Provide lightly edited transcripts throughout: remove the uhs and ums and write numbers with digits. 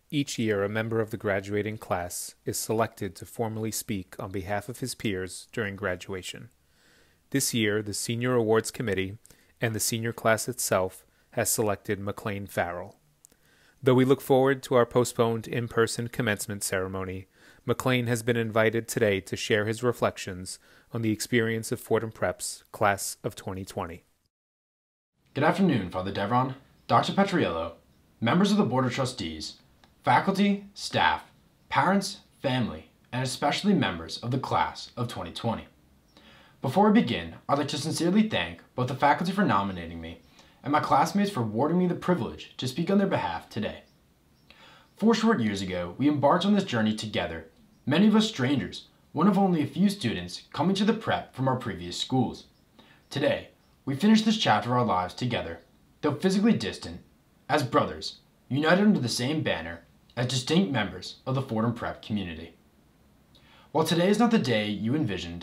Each year, a member of the graduating class is selected to formally speak on behalf of his peers during graduation. This year, the Senior Awards Committee and the senior class itself has selected McLean Farrell. Though we look forward to our postponed in-person commencement ceremony, McLean has been invited today to share his reflections on the experience of Fordham Prep's class of 2020. Good afternoon, Father Devron, Dr. Petriello, members of the Board of Trustees, faculty, staff, parents, family, and especially members of the class of 2020. Before we begin, I'd like to sincerely thank both the faculty for nominating me and my classmates for awarding me the privilege to speak on their behalf today. 4 short years ago, we embarked on this journey together, many of us strangers, one of only a few students coming to the prep from our previous schools. Today, we finish this chapter of our lives together, though physically distant, as brothers, united under the same banner, as distinct members of the Fordham Prep community. While today is not the day you envisioned,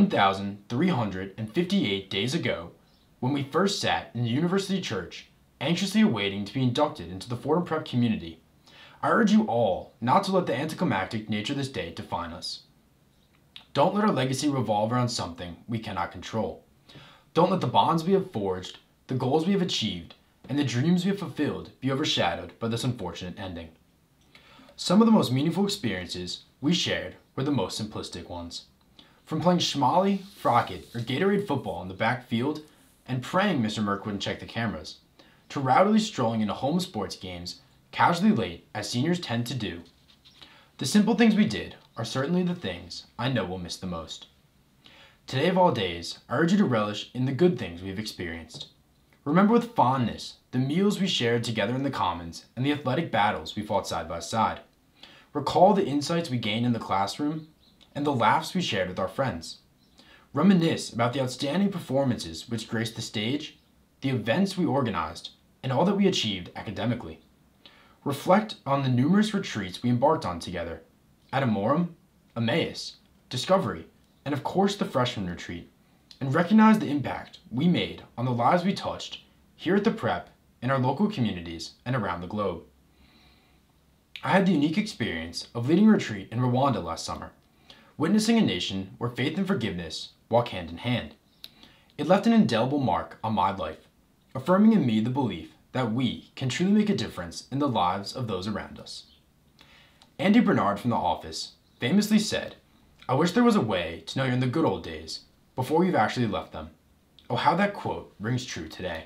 1,358 days ago, when we first sat in the University Church, anxiously awaiting to be inducted into the Fordham Prep community, I urge you all not to let the anticlimactic nature of this day define us. Don't let our legacy revolve around something we cannot control. Don't let the bonds we have forged, the goals we have achieved, and the dreams we have fulfilled be overshadowed by this unfortunate ending. Some of the most meaningful experiences we shared were the most simplistic ones. From playing schmally, frocket, or Gatorade football in the back field and praying Mr. Merck wouldn't check the cameras, to rowdily strolling into home sports games casually late as seniors tend to do. The simple things we did are certainly the things I know we'll miss the most. Today of all days, I urge you to relish in the good things we've experienced. Remember with fondness the meals we shared together in the commons and the athletic battles we fought side by side. Recall the insights we gained in the classroom and the laughs we shared with our friends. Reminisce about the outstanding performances which graced the stage, the events we organized, and all that we achieved academically. Reflect on the numerous retreats we embarked on together, Adamorum, Emmaus, Discovery, and of course the freshman retreat, and recognize the impact we made on the lives we touched here at the Prep, in our local communities, and around the globe. I had the unique experience of leading a retreat in Rwanda last summer, witnessing a nation where faith and forgiveness walk hand in hand. It left an indelible mark on my life, affirming in me the belief that we can truly make a difference in the lives of those around us. Andy Bernard from The Office famously said, "I wish there was a way to know you're in the good old days before you've actually left them." Oh, how that quote rings true today.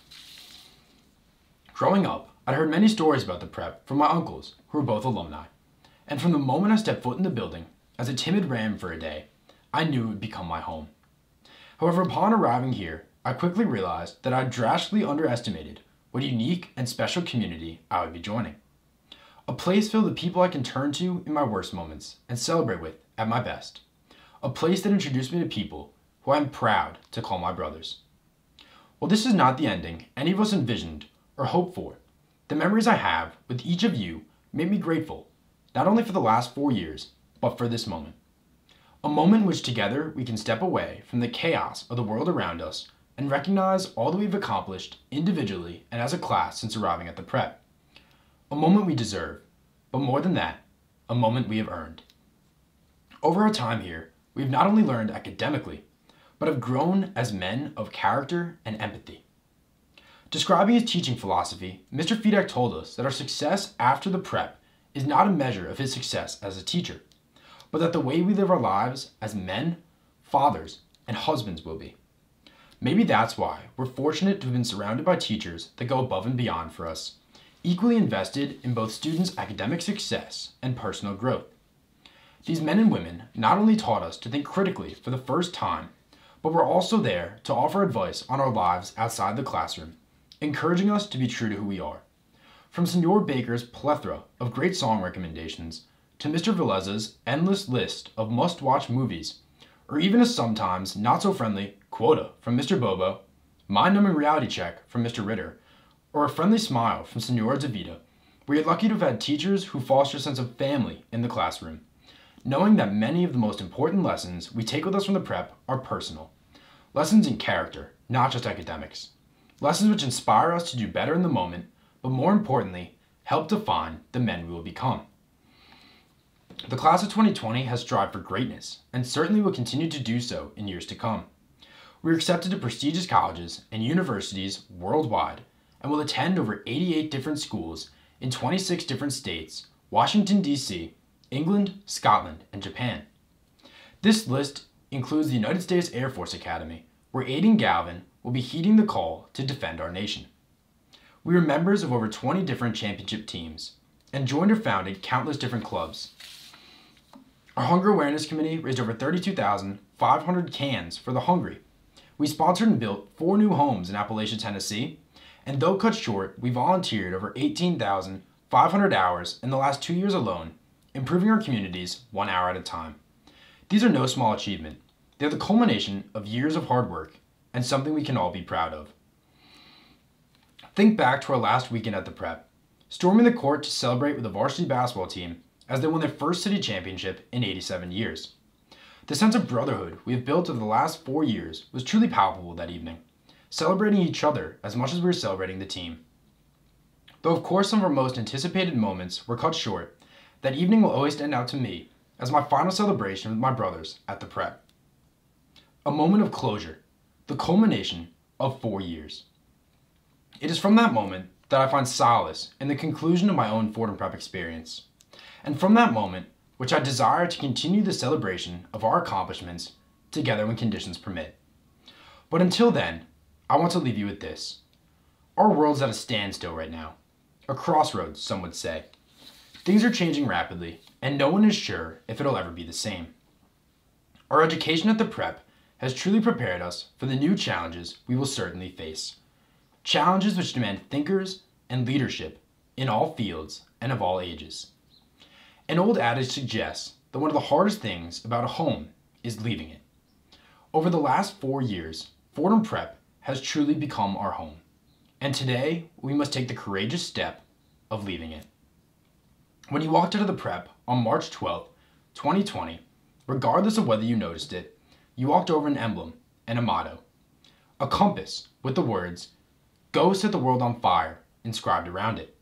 Growing up, I'd heard many stories about the Prep from my uncles, who were both alumni. And from the moment I stepped foot in the building, as a timid ram for a day, I knew it would become my home. However, upon arriving here, I quickly realized that I'd drastically underestimated what a unique and special community I would be joining. A place filled with people I can turn to in my worst moments and celebrate with at my best. A place that introduced me to people who I am proud to call my brothers. While this is not the ending any of us envisioned or hoped for, the memories I have with each of you make me grateful, not only for the last 4 years, but for this moment. A moment in which together we can step away from the chaos of the world around us and recognize all that we've accomplished individually and as a class since arriving at the Prep. A moment we deserve, but more than that, a moment we have earned. Over our time here, we've not only learned academically, but have grown as men of character and empathy. Describing his teaching philosophy, Mr. Fedak told us that our success after the Prep is not a measure of his success as a teacher, but that the way we live our lives as men, fathers, and husbands will be. Maybe that's why we're fortunate to have been surrounded by teachers that go above and beyond for us, equally invested in both students' academic success and personal growth. These men and women not only taught us to think critically for the first time, but were also there to offer advice on our lives outside the classroom, encouraging us to be true to who we are. From Senor Baker's plethora of great song recommendations, to Mr. Valeza's endless list of must-watch movies, or even a sometimes not-so-friendly quota from Mr. Bobo, mind-numbing reality check from Mr. Ritter, or a friendly smile from Senora DeVita, we are lucky to have had teachers who foster a sense of family in the classroom, knowing that many of the most important lessons we take with us from the Prep are personal. Lessons in character, not just academics. Lessons which inspire us to do better in the moment, but more importantly, help define the men we will become. The class of 2020 has strived for greatness and certainly will continue to do so in years to come. We are accepted to prestigious colleges and universities worldwide and will attend over 88 different schools in 26 different states, Washington, D.C., England, Scotland, and Japan. This list includes the United States Air Force Academy, where Aiden Galvin will be heeding the call to defend our nation. We are members of over 20 different championship teams and joined or founded countless different clubs. Our Hunger Awareness Committee raised over 32,500 cans for the hungry. We sponsored and built 4 new homes in Appalachia, Tennessee, and though cut short, we volunteered over 18,500 hours in the last 2 years alone, improving our communities 1 hour at a time. These are no small achievement. They're the culmination of years of hard work and something we can all be proud of. Think back to our last weekend at the Prep, storming the court to celebrate with the varsity basketball team as they won their first city championship in 87 years. The sense of brotherhood we have built over the last 4 years was truly palpable that evening, celebrating each other as much as we were celebrating the team. Though of course some of our most anticipated moments were cut short, that evening will always stand out to me as my final celebration with my brothers at the Prep. A moment of closure, the culmination of 4 years. It is from that moment that I find solace in the conclusion of my own Fordham Prep experience, and from that moment which I desire to continue the celebration of our accomplishments together when conditions permit. But until then, I want to leave you with this. Our world's at a standstill right now, a crossroads, some would say. Things are changing rapidly, and no one is sure if it'll ever be the same. Our education at the Prep has truly prepared us for the new challenges we will certainly face. Challenges which demand thinkers and leadership in all fields and of all ages. An old adage suggests that one of the hardest things about a home is leaving it. Over the last 4 years, Fordham Prep has truly become our home, and today we must take the courageous step of leaving it. When you walked out of the Prep on March 12, 2020, regardless of whether you noticed it, you walked over an emblem and a motto, a compass with the words, "Go set the world on fire," inscribed around it.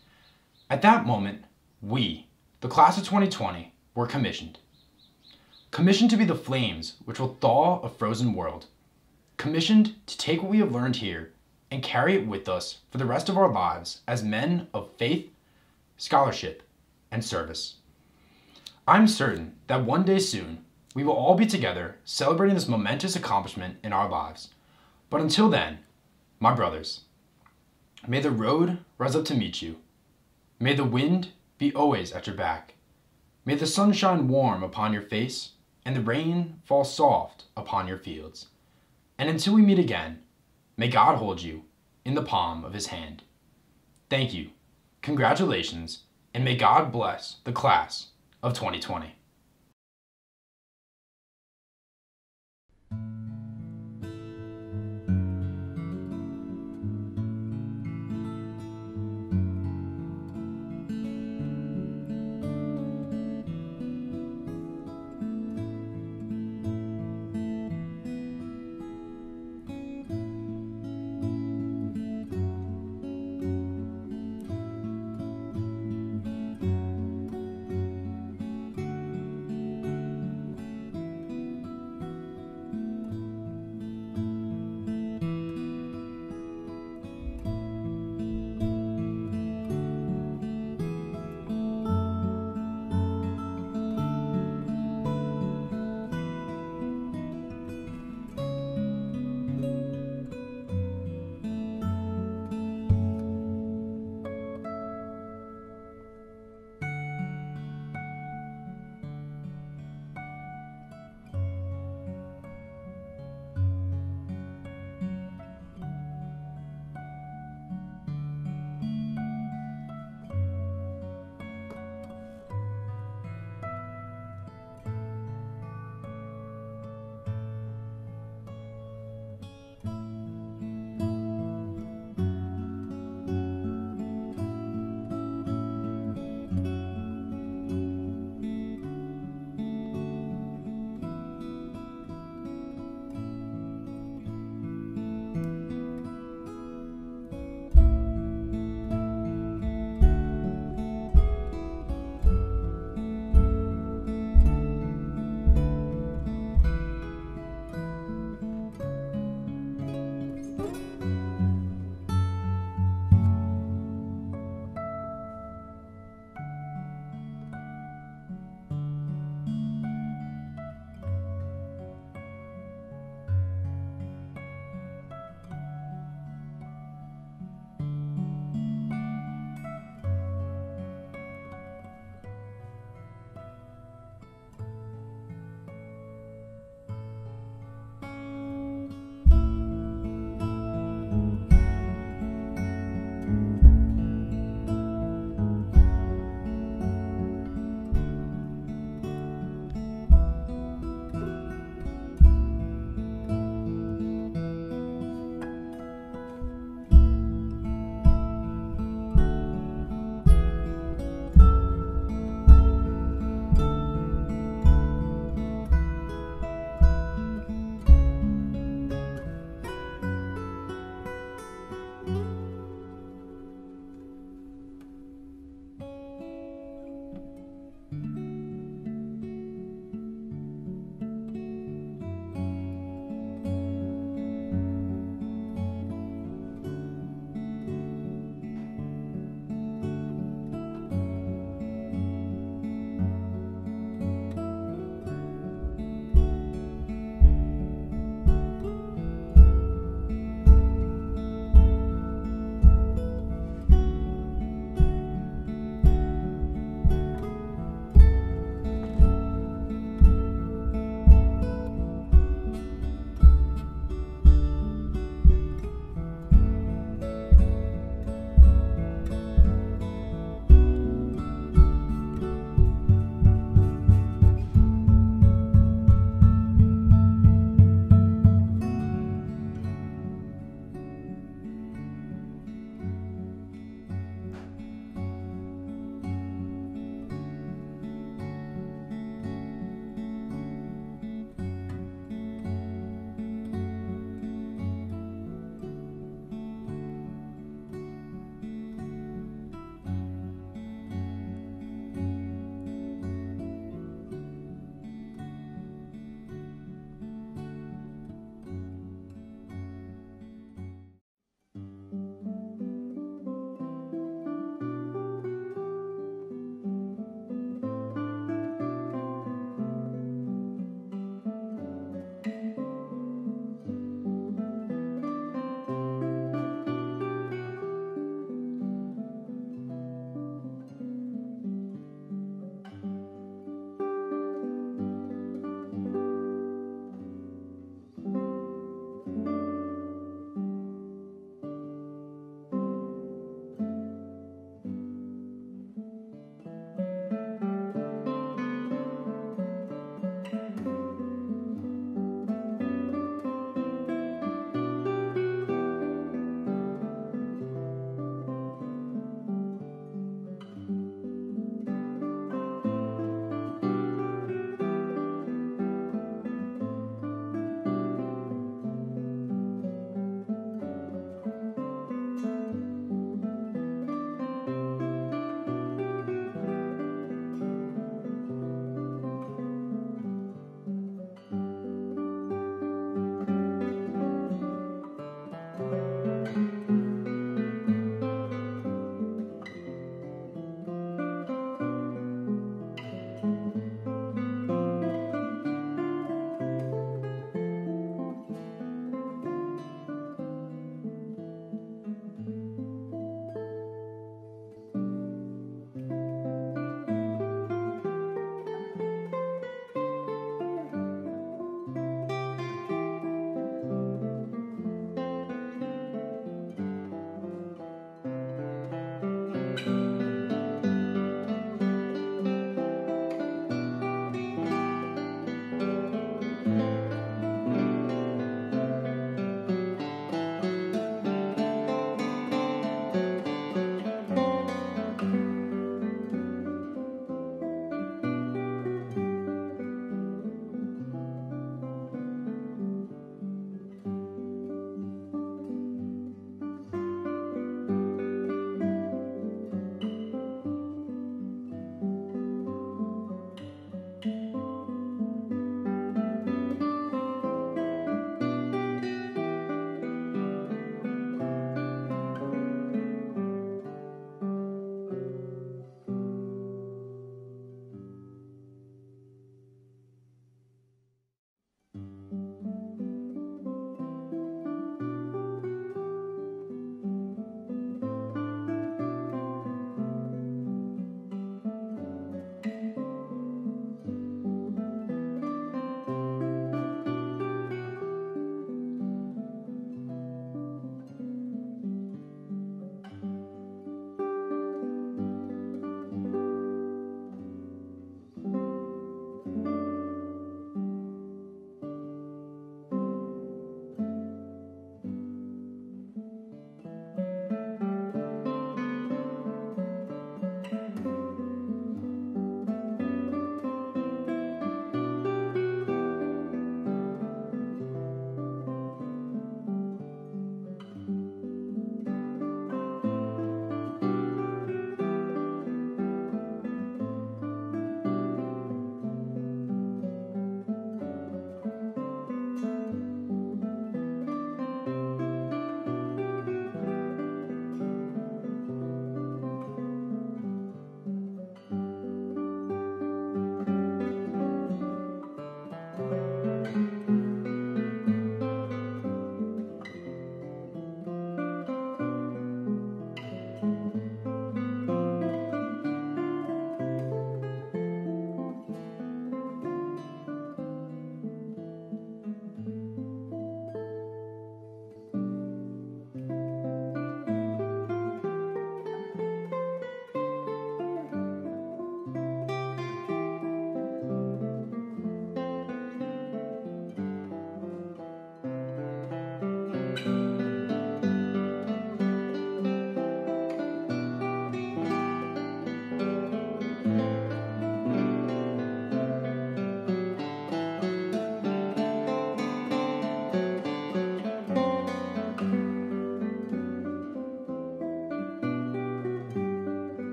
At that moment, we, the class of 2020, were commissioned. Commissioned to be the flames which will thaw a frozen world. Commissioned to take what we have learned here and carry it with us for the rest of our lives as men of faith, scholarship, and service. I'm certain that one day soon, we will all be together celebrating this momentous accomplishment in our lives. But until then, my brothers, may the road rise up to meet you. May the wind be always at your back. May the sun shine warm upon your face and the rain fall soft upon your fields. And until we meet again, may God hold you in the palm of his hand. Thank you, congratulations, and may God bless the class of 2020.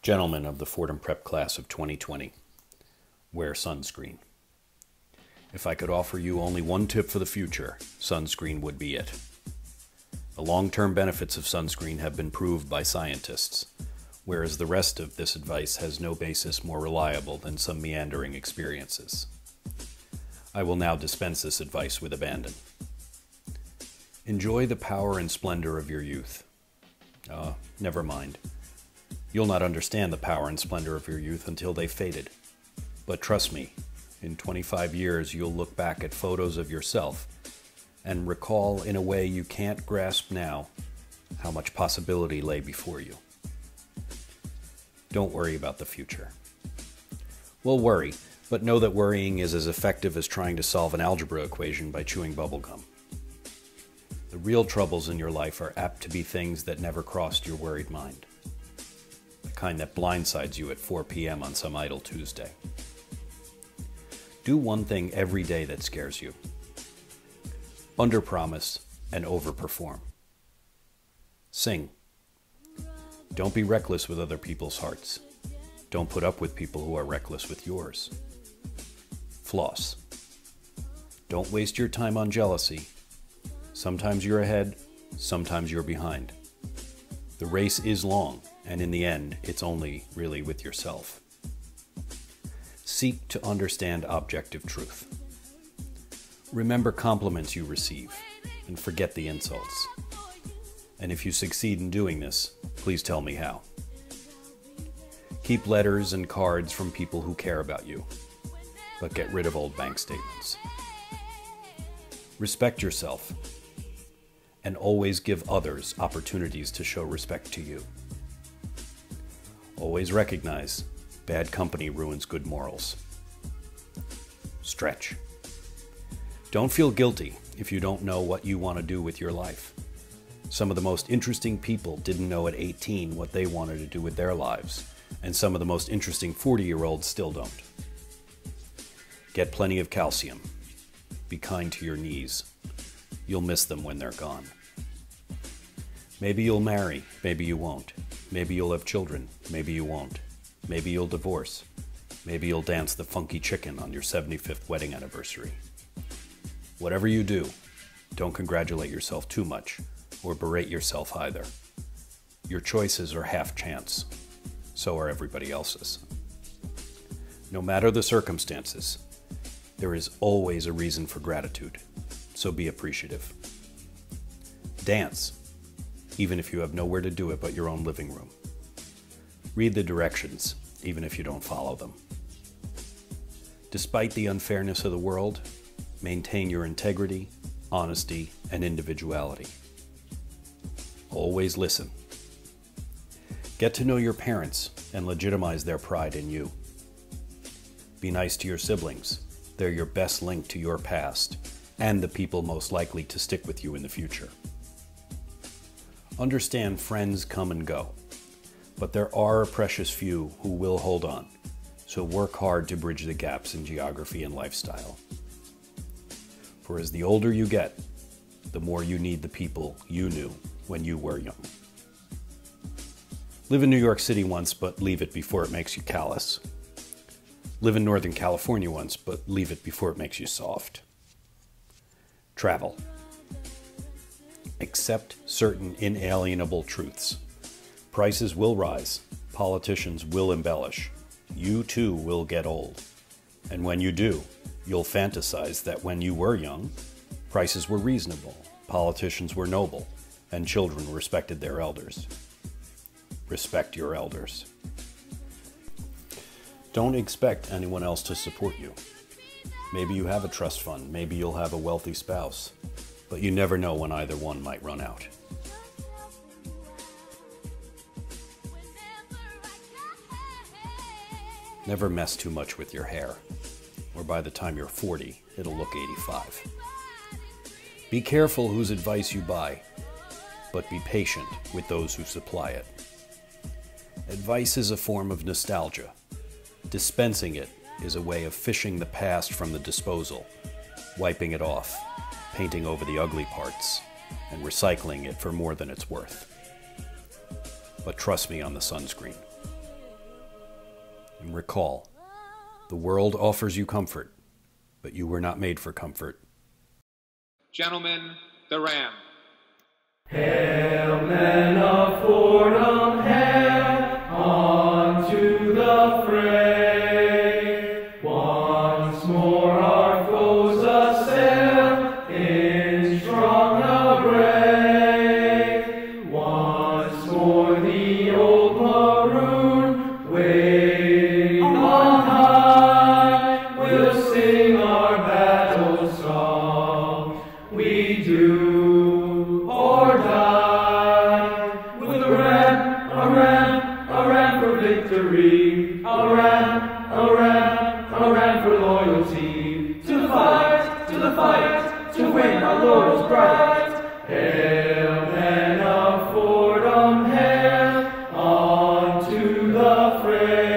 Gentlemen of the Fordham Prep class of 2020, wear sunscreen. If I could offer you only one tip for the future, sunscreen would be it. The long-term benefits of sunscreen have been proved by scientists, whereas the rest of this advice has no basis more reliable than some meandering experiences. I will now dispense this advice with abandon. Enjoy the power and splendor of your youth. Never mind. You'll not understand the power and splendor of your youth until they've faded. But trust me, in 25 years you'll look back at photos of yourself and recall in a way you can't grasp now how much possibility lay before you. Don't worry about the future. Well, worry, but know that worrying is as effective as trying to solve an algebra equation by chewing bubblegum. The real troubles in your life are apt to be things that never crossed your worried mind. The kind that blindsides you at 4 p.m. on some idle Tuesday. Do one thing every day that scares you. Underpromise and overperform. Sing. Don't be reckless with other people's hearts. Don't put up with people who are reckless with yours. Floss. Don't waste your time on jealousy. Sometimes you're ahead, sometimes you're behind. The race is long, and in the end, it's only really with yourself. Seek to understand objective truth. Remember compliments you receive, and forget the insults. And if you succeed in doing this, please tell me how. Keep letters and cards from people who care about you, but get rid of old bank statements. Respect yourself, and always give others opportunities to show respect to you. Always recognize bad company ruins good morals. Stretch. Don't feel guilty if you don't know what you want to do with your life. Some of the most interesting people didn't know at 18 what they wanted to do with their lives, and some of the most interesting 40-year-olds still don't. Get plenty of calcium. Be kind to your knees. You'll miss them when they're gone. Maybe you'll marry, maybe you won't. Maybe you'll have children, maybe you won't. Maybe you'll divorce. Maybe you'll dance the funky chicken on your 75th wedding anniversary. Whatever you do, don't congratulate yourself too much, or berate yourself either. Your choices are half chance. So are everybody else's. No matter the circumstances, there is always a reason for gratitude, so be appreciative. Dance, even if you have nowhere to do it but your own living room. Read the directions, even if you don't follow them. Despite the unfairness of the world, maintain your integrity, honesty, and individuality. Always listen. Get to know your parents and legitimize their pride in you. Be nice to your siblings. They're your best link to your past and the people most likely to stick with you in the future. Understand friends come and go, but there are a precious few who will hold on, so work hard to bridge the gaps in geography and lifestyle. For as the older you get, the more you need the people you knew when you were young. Live in New York City once, but leave it before it makes you callous. Live in Northern California once, but leave it before it makes you soft. Travel. Accept certain inalienable truths. Prices will rise. Politicians will embellish. You too will get old. And when you do, you'll fantasize that when you were young, prices were reasonable, politicians were noble, and children respected their elders. Respect your elders. Don't expect anyone else to support you. Maybe you have a trust fund, maybe you'll have a wealthy spouse, but you never know when either one might run out. Never mess too much with your hair, or by the time you're 40, it'll look 85. Be careful whose advice you buy, but be patient with those who supply it. Advice is a form of nostalgia. Dispensing it is a way of fishing the past from the disposal, wiping it off, painting over the ugly parts, and recycling it for more than it's worth. But trust me on the sunscreen. And recall, the world offers you comfort, but you were not made for comfort. Gentlemen, the Ram. Hail, men of Fordham, hail, on to the fray. Once more our foes assail in strong array. Once more the old maroon wave on high. We'll sing our battle song. We do or die with a ram for victory, a ram for loyalty, to the fight, to win our Lord's prize. Hail, men of Fordham, hail, on to the fray.